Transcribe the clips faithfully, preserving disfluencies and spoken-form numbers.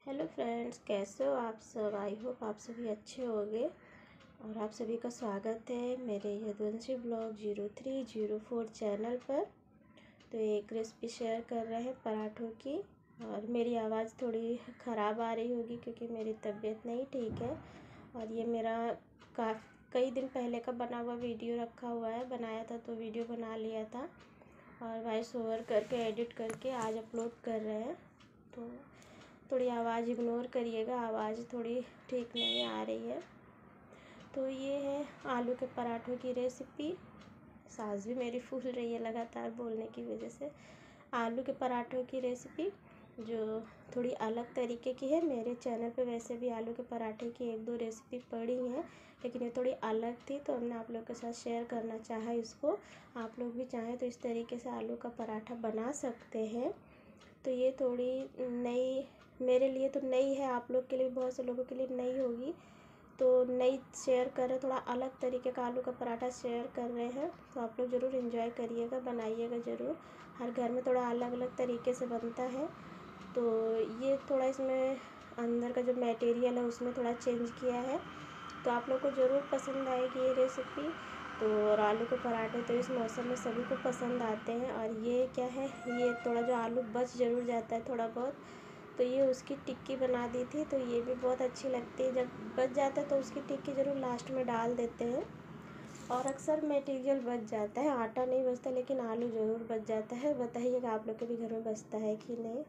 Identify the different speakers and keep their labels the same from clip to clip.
Speaker 1: Hello friends, कैसे हो आप सब। आई होप आप सभी अच्छे होंगे और आप सभी का स्वागत है मेरे Yaduvanshi blog zero three zero four channel पर। तो एक रेसिपी शेयर कर रहे हैं पराठों की। और मेरी आवाज़ थोड़ी ख़राब आ रही होगी क्योंकि मेरी तबीयत नहीं ठीक है। और ये मेरा काफ़ी कई दिन पहले का बना हुआ वीडियो रखा हुआ है, बनाया था तो वीडियो बना लिया था और वॉइस ओवर करके एडिट करके आज अपलोड कर रहे हैं। तो थोड़ी आवाज़ इग्नोर करिएगा, आवाज़ थोड़ी ठीक नहीं आ रही है। तो ये है आलू के पराठों की रेसिपी। सांस भी मेरी फूल रही है लगातार बोलने की वजह से। आलू के पराठों की रेसिपी जो थोड़ी अलग तरीके की है। मेरे चैनल पे वैसे भी आलू के पराठे की एक दो रेसिपी पड़ी हैं, लेकिन ये थोड़ी अलग थी तो हमने आप लोग के साथ शेयर करना चाहा इसको। आप लोग भी चाहें तो इस तरीके से आलू का पराठा बना सकते हैं। तो ये थोड़ी नई मेरे लिए तो नई है, आप लोग के लिए बहुत से लोगों के लिए नई होगी। तो नई शेयर कर रहे, थोड़ा अलग तरीके का आलू का पराठा शेयर कर रहे हैं। तो आप लोग ज़रूर एंजॉय करिएगा, बनाइएगा ज़रूर। हर घर में थोड़ा अलग अलग तरीके से बनता है। तो ये थोड़ा इसमें अंदर का जो मटेरियल है उसमें थोड़ा चेंज किया है। तो आप लोग को ज़रूर पसंद आएगी ये रेसिपी। तो और आलू के पराठे तो इस मौसम में सभी को पसंद आते हैं। और ये क्या है, ये थोड़ा जो आलू बच ज़रूर जाता है थोड़ा बहुत, तो ये उसकी टिक्की बना दी थी। तो ये भी बहुत अच्छी लगती है, जब बच जाता है तो उसकी टिक्की ज़रूर लास्ट में डाल देते हैं। और अक्सर मटेरियल बच जाता है, आटा नहीं बचता लेकिन आलू ज़रूर बच जाता है। बताइएगा आप लोग के भी घर में बचता है कि नहीं।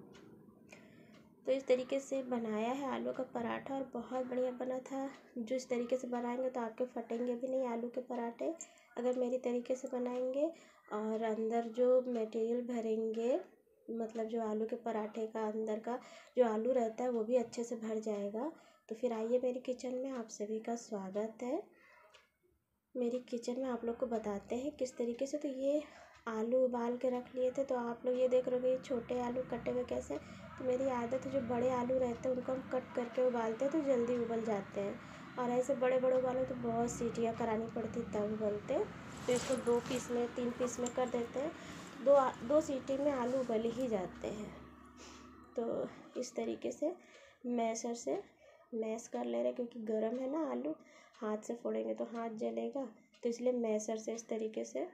Speaker 1: तो इस तरीके से बनाया है आलू का पराठा और बहुत बढ़िया बना था। जो इस तरीके से बनाएंगे तो आपके फटेंगे भी नहीं आलू के पराठे, अगर मेरी तरीके से बनाएंगे। और अंदर जो मटेरियल भरेंगे, मतलब जो आलू के पराठे का अंदर का जो आलू रहता है वो भी अच्छे से भर जाएगा। तो फिर आइए मेरी किचन में, आप सभी का स्वागत है मेरी किचन में। आप लोग को बताते हैं किस तरीके से। तो ये आलू उबाल के रख लिए थे। तो आप लोग ये देख रहे हो ये छोटे आलू कटे हुए कैसे। तो मेरी आदत है जो बड़े आलू रहते हैं उनको हम कट करके उबालते हैं तो जल्दी उबल जाते हैं। और ऐसे बड़े बड़े उबालो तो बहुत सीटियाँ करानी पड़ती तब उबलते हैं। तो इसको दो पीस में तीन पीस में कर देते हैं, दो दो सीटी में आलू उबल ही जाते हैं। तो इस तरीके से मैशर से मैश कर ले रहे, क्योंकि गर्म है ना आलू, हाथ से फोड़ेंगे तो हाथ जलेगा। तो इसलिए मैशर से इस तरीके से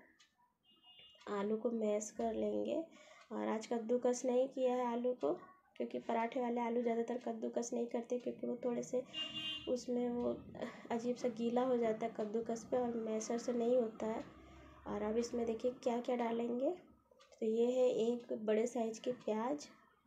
Speaker 1: आलू को मैश कर लेंगे। और आज कद्दूकस नहीं किया है आलू को, क्योंकि पराठे वाले आलू ज़्यादातर कद्दूकस नहीं करते, क्योंकि वो थोड़े से उसमें वो अजीब सा गीला हो जाता है कद्दूकस पे, और मैशर से नहीं होता है। और अब इसमें देखिए क्या क्या डालेंगे। तो ये है एक बड़े साइज़ की प्याज,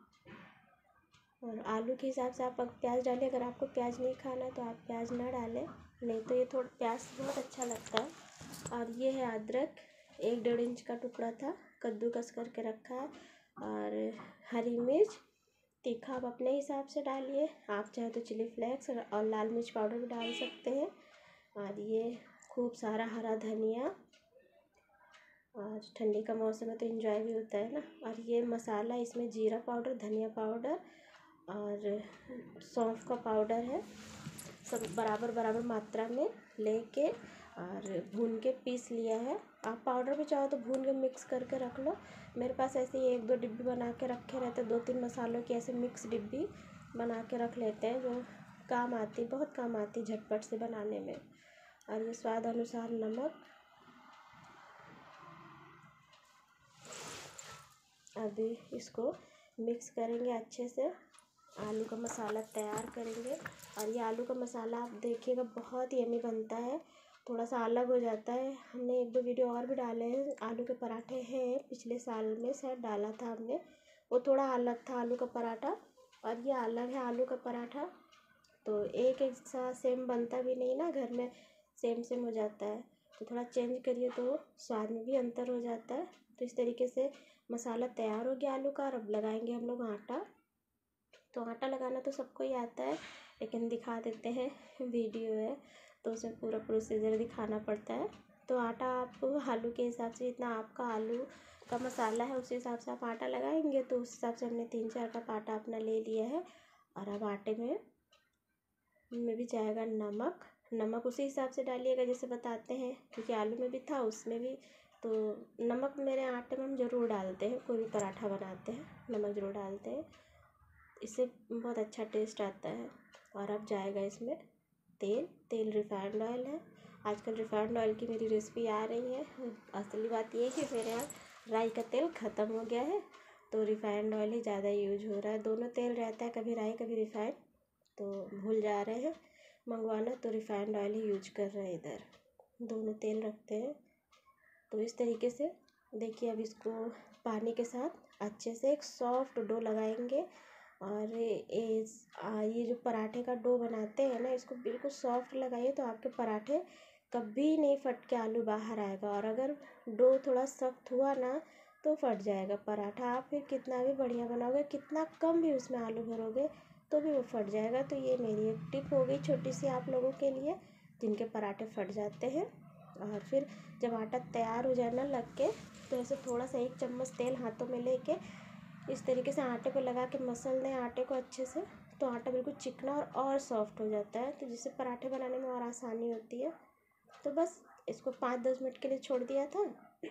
Speaker 1: और आलू के हिसाब से आप प्याज डालें। अगर आपको प्याज नहीं खाना तो आप प्याज ना डालें, नहीं तो ये थोड़ा प्याज बहुत अच्छा लगता है। और ये है अदरक, एक डेढ़ इंच का टुकड़ा था, कद्दूकस करके रखा है। और हरी मिर्च, तीखा आप अपने हिसाब से डालिए, आप चाहे तो चिली फ्लेक्स और लाल मिर्च पाउडर भी डाल सकते हैं। और ये खूब सारा हरा धनिया, और ठंडी का मौसम है तो एंजॉय भी होता है ना। और ये मसाला, इसमें जीरा पाउडर, धनिया पाउडर और सौंफ का पाउडर है, सब बराबर बराबर मात्रा में लेके और भून के पीस लिया है। आप पाउडर भी चाहो तो भून के मिक्स करके रख लो। मेरे पास ऐसे ही एक दो डिब्बी बना के रखे रहते, दो तीन मसालों की ऐसे मिक्स डिब्बी बना के रख लेते हैं, जो काम आती, बहुत काम आती झटपट से बनाने में। और ये स्वाद अनुसार नमक। अभी इसको मिक्स करेंगे अच्छे से, आलू का मसाला तैयार करेंगे। और ये आलू का मसाला आप देखिएगा बहुत यम्मी बनता है, थोड़ा सा अलग हो जाता है। हमने एक दो वीडियो और भी डाले हैं, आलू के पराठे हैं, पिछले साल में शायद डाला था हमने, वो थोड़ा अलग था आलू का पराठा, और ये अलग है आलू का पराठा। तो एक एक सा सेम बनता भी नहीं ना, घर में सेम सेम हो जाता है, तो थोड़ा चेंज करिए तो स्वाद में भी अंतर हो जाता है। तो इस तरीके से मसाला तैयार हो गया आलू का। और अब लगाएंगे हम लोग आटा। तो आटा लगाना तो सबको ही आता है, लेकिन दिखा देते हैं, वीडियो है तो उसमें पूरा प्रोसीजर दिखाना पड़ता है। तो आटा आप आलू के हिसाब से, जितना आपका आलू का मसाला है उसी हिसाब से आप आटा लगाएंगे। तो उस हिसाब से हमने तीन चार कप आटा अपना ले लिया है। और अब आटे में में भी जाएगा नमक। नमक उसी हिसाब से डालिएगा जैसे बताते हैं, क्योंकि आलू में भी था उसमें भी। तो नमक मेरे आटे में हम ज़रूर डालते हैं, कोई भी पराठा बनाते हैं नमक ज़रूर डालते हैं। इससे बहुत अच्छा टेस्ट आता है। और अब जाएगा इसमें तेल। तेल रिफाइंड ऑयल है। आजकल रिफाइंड ऑयल की मेरी रेसिपी आ रही है। असली बात ये है कि मेरे यहाँ राई का तेल ख़त्म हो गया है, तो रिफाइंड ऑयल ही ज़्यादा यूज हो रहा है। दोनों तेल रहता है, कभी राई कभी रिफाइंड, तो भूल जा रहे हैं मंगवाना, तो रिफाइंड ऑयल ही यूज कर रहे हैं। इधर दोनों तेल रखते हैं। तो इस तरीके से देखिए, अब इसको पानी के साथ अच्छे से एक सॉफ्ट डो लगाएंगे। और ये ये जो पराठे का डो बनाते हैं ना, इसको बिल्कुल सॉफ्ट लगाइए तो आपके पराठे कभी नहीं फट के आलू बाहर आएगा। और अगर डो थोड़ा सख्त हुआ ना तो फट जाएगा पराठा। आप फिर कितना भी बढ़िया बनाओगे, कितना कम भी उसमें आलू भरोगे तो भी वो फट जाएगा। तो ये मेरी एक टिप हो गई छोटी सी आप लोगों के लिए जिनके पराठे फट जाते हैं। और फिर जब आटा तैयार हो जाए ना लग के, तो ऐसे थोड़ा सा एक चम्मच तेल हाथों में लेके इस तरीके से आटे पे लगा के मसल दें आटे को अच्छे से, तो आटा बिल्कुल चिकना और और सॉफ्ट हो जाता है, तो जिससे पराठे बनाने में और आसानी होती है। तो बस इसको पाँच दस मिनट के लिए छोड़ दिया था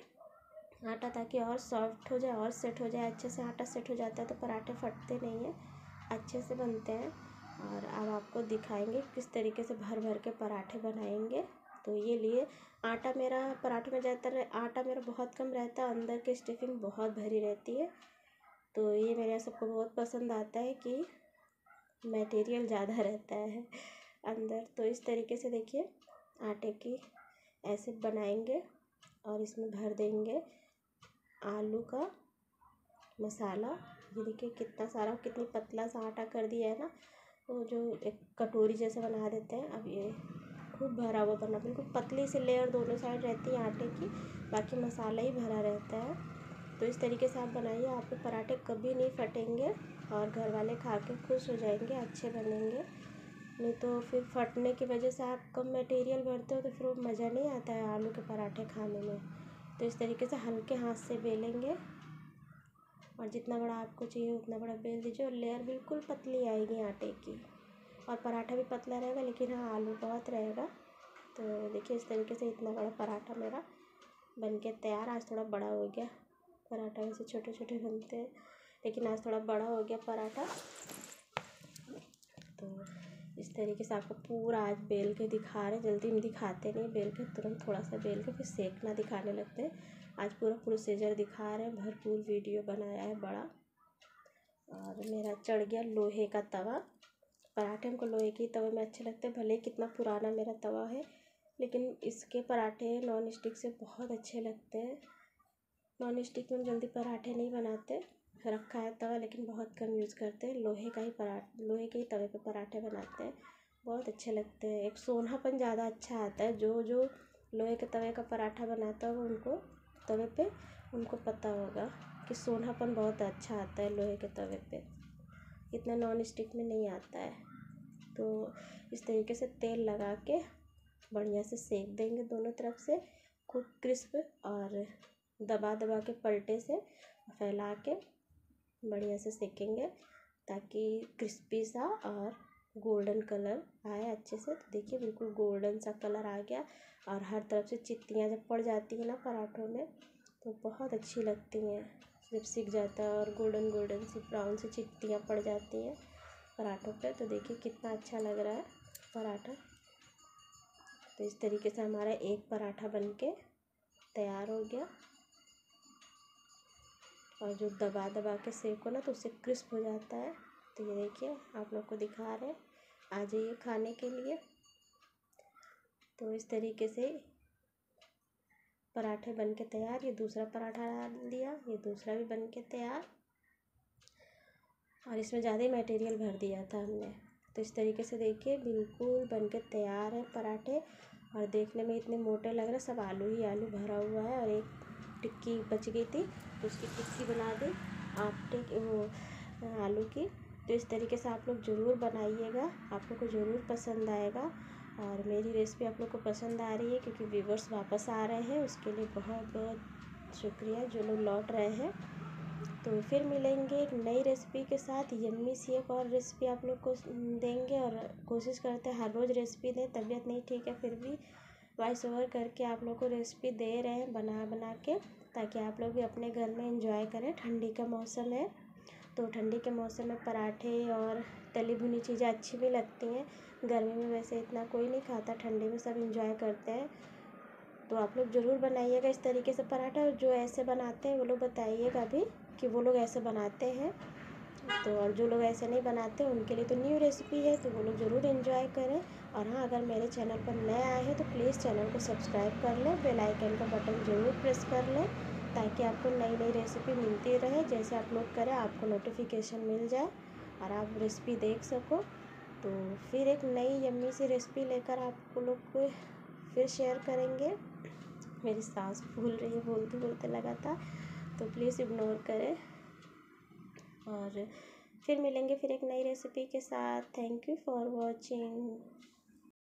Speaker 1: आटा, ताकि और सॉफ्ट हो जाए और सेट हो जाए अच्छे से। आटा सेट हो जाता है तो पराठे फटते नहीं हैं, अच्छे से बनते हैं। और अब आपको दिखाएंगे किस तरीके से भर भर के पराठे बनाएंगे। तो ये लिए आटा मेरा पराठे में ज़्यादातर आटा मेरा बहुत कम रहता है, अंदर की स्टफिंग बहुत भरी रहती है। तो ये मेरे यहाँ सबको बहुत पसंद आता है कि मटेरियल ज़्यादा रहता है अंदर। तो इस तरीके से देखिए आटे की ऐसे बनाएंगे और इसमें भर देंगे आलू का मसाला। ये देखिए कितना सारा, कितनी पतला सा आटा कर दिया है ना, वो जो एक कटोरी जैसे बना देते हैं। अब ये खूब भरा हुआ बना, बिल्कुल पतली सी लेयर दोनों साइड रहती है आटे की, बाकी मसाला ही भरा रहता है। तो इस तरीके से आप बनाइए, आपके पराठे कभी नहीं फटेंगे और घर वाले खा के खुश हो जाएंगे, अच्छे बनेंगे। नहीं तो फिर फटने की वजह से आप कम मटेरियल भरते हो तो फिर वो मज़ा नहीं आता है आलू के पराठे खाने में। तो इस तरीके से हल्के हाथ से बेलेंगे और जितना बड़ा आपको चाहिए उतना बड़ा बेल दीजिए। और लेयर बिल्कुल पतली आएगी आटे की, और पराठा भी पतला रहेगा, लेकिन हाँ आलू बहुत रहेगा। तो देखिए इस तरीके से इतना बड़ा पराठा मेरा बन के तैयार। आज थोड़ा बड़ा हो गया पराठा, वैसे छोटे छोटे बनते हैं लेकिन आज थोड़ा बड़ा हो गया पराठा। तो इस तरीके से आपको पूरा आज बेल के दिखा रहे, जल्दी में दिखाते नहीं, बेल के तुरंत थोड़ा सा बेल के फिर सेकना दिखाने लगते हैं। आज पूरा प्रोसीजर दिखा रहे हैं, भरपूर वीडियो बनाया है बड़ा। और मेरा चढ़ गया लोहे का तवा। पराठे हमको लोहे के तवे में अच्छे लगते हैं, भले कितना पुराना मेरा तवा है, लेकिन इसके पराठे नॉन स्टिक से बहुत अच्छे लगते हैं। नॉन स्टिक में जल्दी पराठे नहीं बनाते, रखा है तवा लेकिन बहुत कम यूज़ करते हैं। लोहे का ही पराठा, लोहे के ही तवे पे पराठे बनाते हैं, बहुत अच्छे लगते हैं। एक सोनापन ज़्यादा अच्छा आता है। जो जो लोहे के तवे का पराठा बनाता होगा उनको तवे पे, उनको पता होगा कि सोनापन बहुत अच्छा आता है लोहे के तवे पे, इतना नॉन स्टिक में नहीं आता है। तो इस तरीके से तेल लगा के बढ़िया से सेक देंगे दोनों तरफ से खूब क्रिस्प, और दबा दबा के पलटे से फैला के बढ़िया से सेकेंगे ताकि क्रिस्पी सा और गोल्डन कलर आए अच्छे से। तो देखिए बिल्कुल गोल्डन सा कलर आ गया, और हर तरफ से चित्तियाँ जब पड़ जाती हैं ना पराठों में तो बहुत अच्छी लगती हैं, जब सिक जाता है और गोल्डन गोल्डन सी ब्राउन सी चित्तियाँ पड़ जाती हैं पराठों पे। तो देखिए कितना अच्छा लग रहा है पराठा। तो इस तरीके से हमारा एक पराठा बनके तैयार हो गया, और जो दबा दबा के सेको ना तो उससे क्रिस्प हो जाता है। तो ये देखिए आप लोग को दिखा रहे हैं, आ जाइए खाने के लिए। तो इस तरीके से पराठे बन के तैयार। ये दूसरा पराठा डाल दिया, ये दूसरा भी बन के तैयार, और इसमें ज़्यादा ही मटेरियल भर दिया था हमने। तो इस तरीके से देखिए बिल्कुल बन के तैयार है पराठे, और देखने में इतने मोटे लग रहे, सब आलू ही आलू भरा हुआ है। और एक टिक्की बच गई थी तो उसकी टिक्की बना दी आटे की, वो आलू की। तो इस तरीके से आप लोग ज़रूर बनाइएगा, आप लोग को ज़रूर पसंद आएगा। और मेरी रेसिपी आप लोग को पसंद आ रही है क्योंकि व्यूवर्स वापस आ रहे हैं, उसके लिए बहुत बहुत शुक्रिया जो लोग लौट रहे हैं। तो फिर मिलेंगे एक नई रेसिपी के साथ, यम्मी सी एक और रेसिपी आप लोग को देंगे। और कोशिश करते हैं हर रोज़ रेसिपी दें, तबीयत नहीं ठीक है फिर भी वॉइस ओवर करके आप लोग को रेसिपी दे रहे हैं बना बना के, ताकि आप लोग भी अपने घर में एंजॉय करें। ठंडी का मौसम है तो ठंडी के मौसम में पराठे और तली भुनी चीज़ें अच्छी भी लगती हैं। गर्मी में वैसे इतना कोई नहीं खाता, ठंडी में सब इंजॉय करते हैं। तो आप लोग ज़रूर बनाइएगा इस तरीके से पराठा, और जो ऐसे बनाते हैं वो लोग बताइएगा भी कि वो लोग ऐसे बनाते हैं। तो और जो लोग ऐसे नहीं बनाते उनके लिए तो न्यू रेसिपी है, तो वो लोग ज़रूर एंजॉय करें। और हाँ, अगर मेरे चैनल पर नए आए हैं तो प्लीज़ चैनल को सब्सक्राइब कर लें, बेल आइकन का बटन ज़रूर प्रेस कर लें, ताकि आपको नई नई रेसिपी मिलती रहे। जैसे आप लोग करें आपको नोटिफिकेशन मिल जाए और आप रेसिपी देख सको। तो फिर एक नई यम्मी सी रेसिपी लेकर आप लोग को फिर शेयर करेंगे। मेरी सांस फूल रही है बोलते बोलते लगा था, तो प्लीज़ इग्नोर करें। और फिर मिलेंगे फिर एक नई रेसिपी के साथ। Thank you for watching.